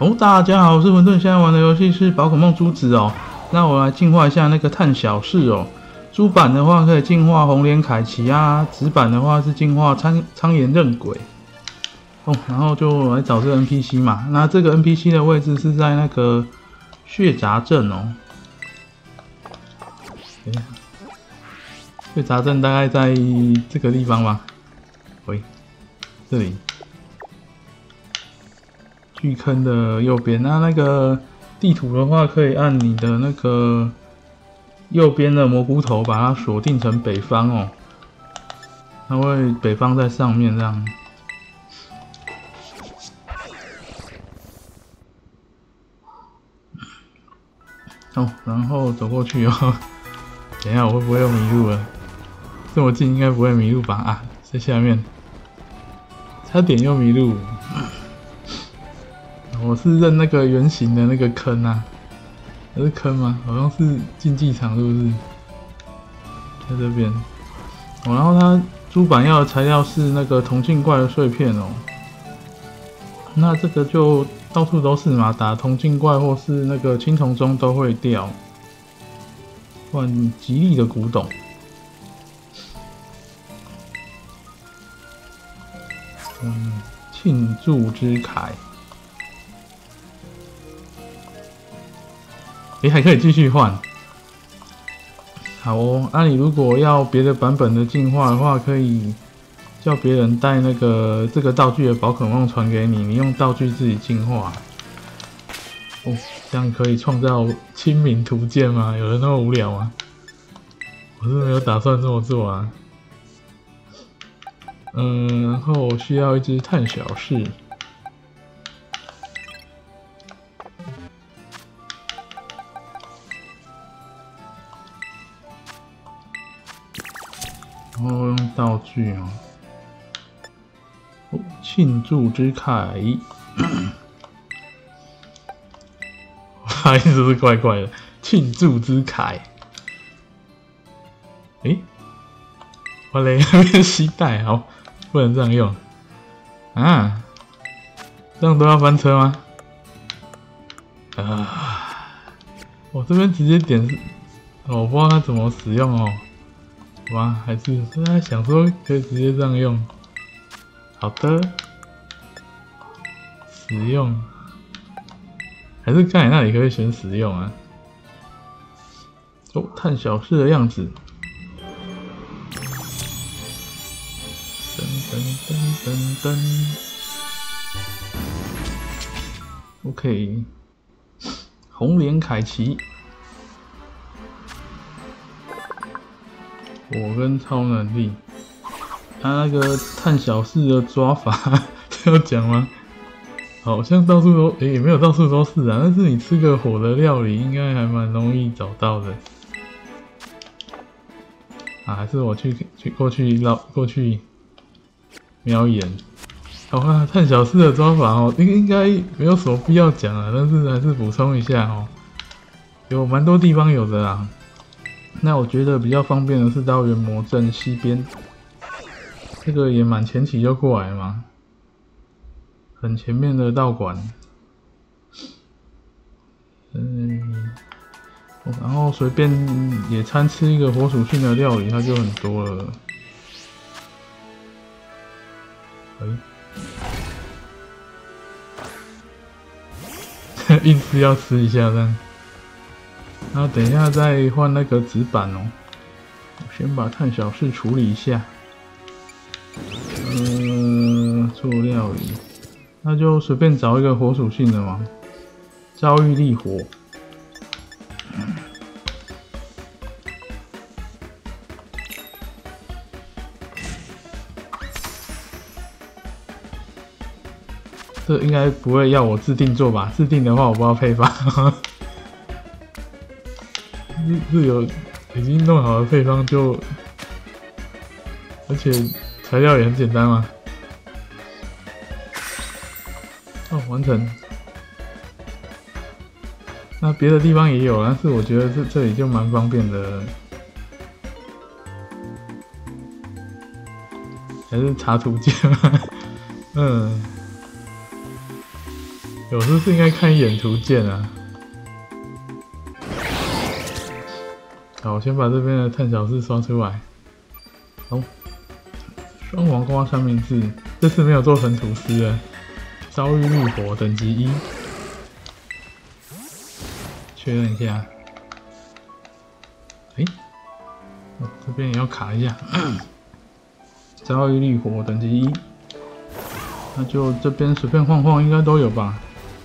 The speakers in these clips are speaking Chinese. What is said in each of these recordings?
哦，大家好，我是文顿，现在玩的游戏是宝可梦珠子哦。那我来进化一下那个探小事哦。猪版的话可以进化红莲凯奇啊，紫版的话是进化苍岩刃鬼。哦，然后就来找这个 NPC 嘛。那这个 NPC 的位置是在那个血杂镇哦。血杂镇大概在这个地方吧。喂，这里。巨坑的右边，那个地图的话，可以按你的那个右边的蘑菇头把它锁定成北方哦，它会北方在上面这样。哦，然后走过去哦。等一下，我会不会又迷路了？这么近应该不会迷路吧？啊，在下面，差点又迷路。我是认那个圆形的那个坑啊，那是坑吗？好像是竞技场，是不是？在这边。哦，然后它猪版要的材料是那个铜镜怪的碎片哦。那这个就到处都是嘛，打铜镜怪或是那个青铜钟都会掉。换吉利的古董。庆祝之铠。还可以继续换。好哦，那你如果要别的版本的进化的话，可以叫别人带那个这个道具的宝可梦传给你，你用道具自己进化。哦，这样可以创造亲民图鉴吗？有人那么无聊吗？我是没有打算这么做啊。然后需要一只探小士。然后用道具哦，庆祝之铠，它意思是怪怪的，庆祝之铠。我嘞，那边携带好，不能这样用啊，这样都要翻车吗？我这边直接点，我不知道它怎么使用哦。哇，还是在想说可以直接这样用。好的，使用，还是刚才那里可以选使用啊？哦，探小事的样子。噔噔噔噔噔。OK， 红莲凯奇。火跟超能力，他那个探小事的抓法要讲吗？好像到处都也没有到处都是啊，但是你吃个火的料理应该还蛮容易找到的。还是我过去瞄一眼。好，探小事的抓法哦，应该没有什么必要讲啊，但是还是补充一下哦，有蛮多地方有的啦。那我觉得比较方便的是到元魔镇西边，这个也蛮前期就过来嘛，很前面的道馆。然后随便野餐吃一个火属性的料理，它就很多了。硬是要吃一下这样。然后等一下再换那个纸板哦。我先把探小事处理一下。做料理，那就随便找一个火属性的嘛。遭遇力火。这应该不会要我自定做吧？自定的话我不知道配方。是有已经弄好的配方就，而且材料也很简单嘛。完成。那别的地方也有，但是我觉得这里就蛮方便的。还是查图鉴吗？ 有时是应该看一眼图鉴啊。好，我先把这边的探小事刷出来。好，双黄瓜三明治，这次没有做成吐司了。遭遇绿火等级1，确认一下。这边也要卡一下。遭遇绿火等级1，那就这边随便晃晃应该都有吧。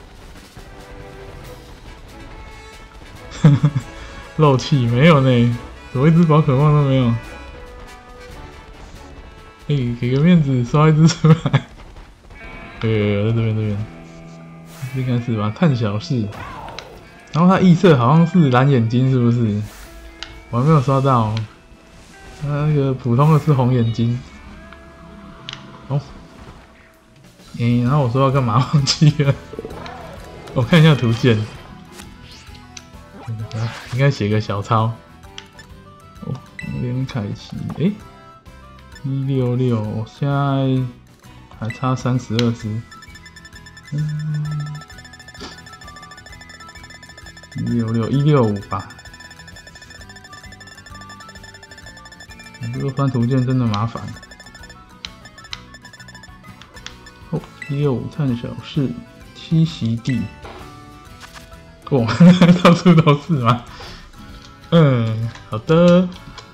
漏气没有呢，怎么一只宝可梦都没有？给个面子刷一只出来。有，在这边，应该是吧？探小事。然后它异色好像是蓝眼睛，是不是？我还没有刷到。它那个普通的是红眼睛。哦。然后我说要干嘛忘记了？我看一下图鉴。应该写个小抄。连凯奇166，我现在还差32只。165吧。这个翻图鉴真的麻烦。165探小事栖息地。到处都是吗？好的。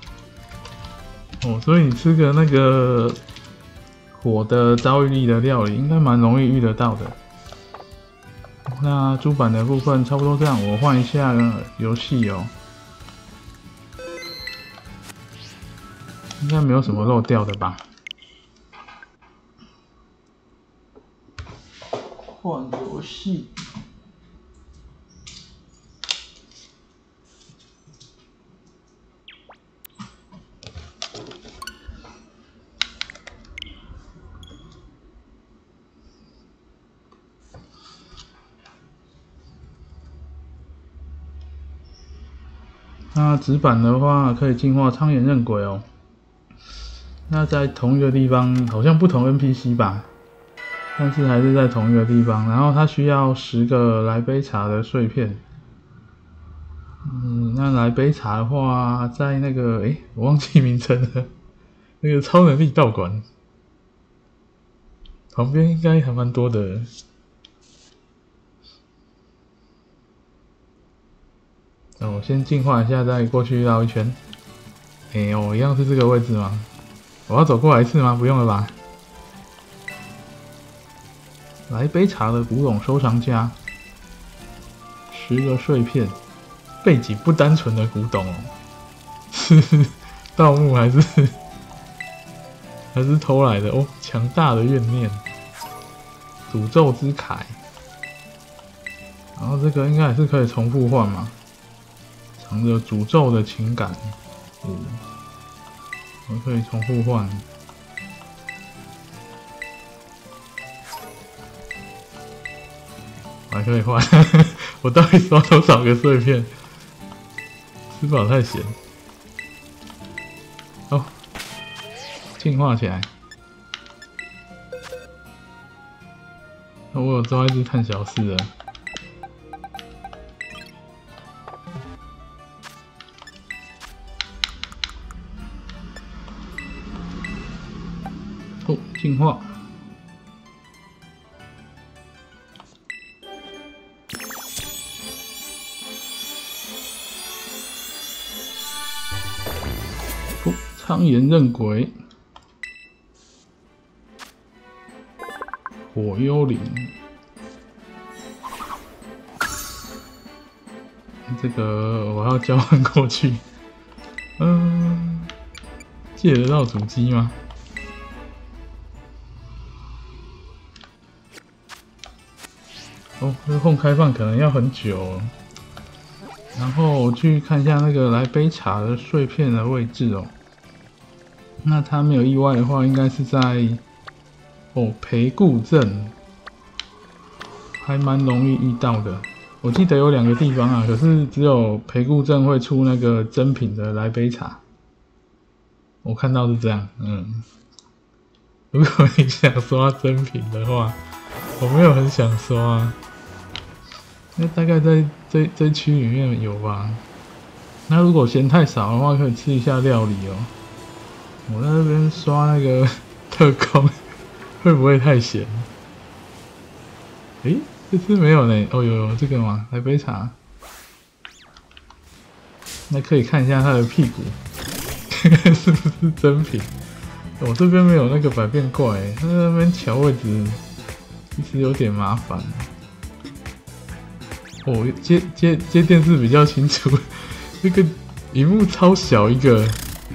所以你吃个那个火的遭遇力的料理，应该蛮容易遇得到的。那主板的部分差不多这样，我换一下游戏哦。应该没有什么漏掉的吧？换游戏。那纸板的话可以进化苍岩刃鬼哦。那在同一个地方，好像不同 NPC 吧，但是还是在同一个地方。然后它需要10个来杯茶的碎片。那来杯茶的话，在那个我忘记名称了，那个超能力道馆旁边应该还蛮多的。那我先进化一下，再过去绕一圈。我一样是这个位置吗？我要走过来一次吗？不用了吧。来杯茶的古董收藏家，10个碎片，背景不单纯的古董哦，是盗墓还是偷来的哦？强大的怨念，诅咒之铠，然后这个应该也是可以重复换嘛，藏着诅咒的情感，我可以重复换。我还可以换，我到底刷多少个碎片？吃饱太闲。进化起来。我有抓一只探小四了。进化。苍岩刃鬼，火幽灵，这个我要交换过去。借得到主机吗？这后开放可能要很久哦。然后我去看一下那个来杯茶的碎片的位置哦。那他没有意外的话，应该是在培固镇，还蛮容易遇到的。我记得有2个地方啊，可是只有培固镇会出那个真品的来杯茶。我看到是这样，如果你想刷真品的话，我没有很想刷啊。 那大概在这区里面有吧。那如果嫌太少的话，可以吃一下料理哦。我在那边刷那个特工，会不会太咸？诶，这次没有呢。哦，有这个吗？来杯茶。那可以看一下他的屁股，看看是不是真品。我这边没有那个百变怪，他在那边调位置，其实有点麻烦。哦，接电视比较清楚，这个荧幕超小一个，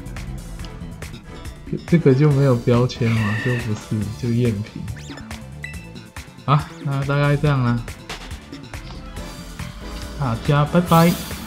这个就没有标签嘛，就不是，就赝品。好，那大概这样啦，大家拜拜。